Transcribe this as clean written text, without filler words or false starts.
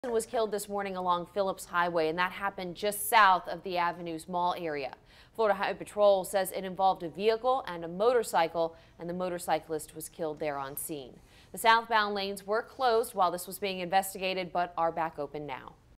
Was killed this morning along Phillips Highway, and that happened just south of the Avenues Mall area. Florida Highway Patrol says it involved a vehicle and a motorcycle, and the motorcyclist was killed there on scene. The southbound lanes were closed while this was being investigated, but are back open now.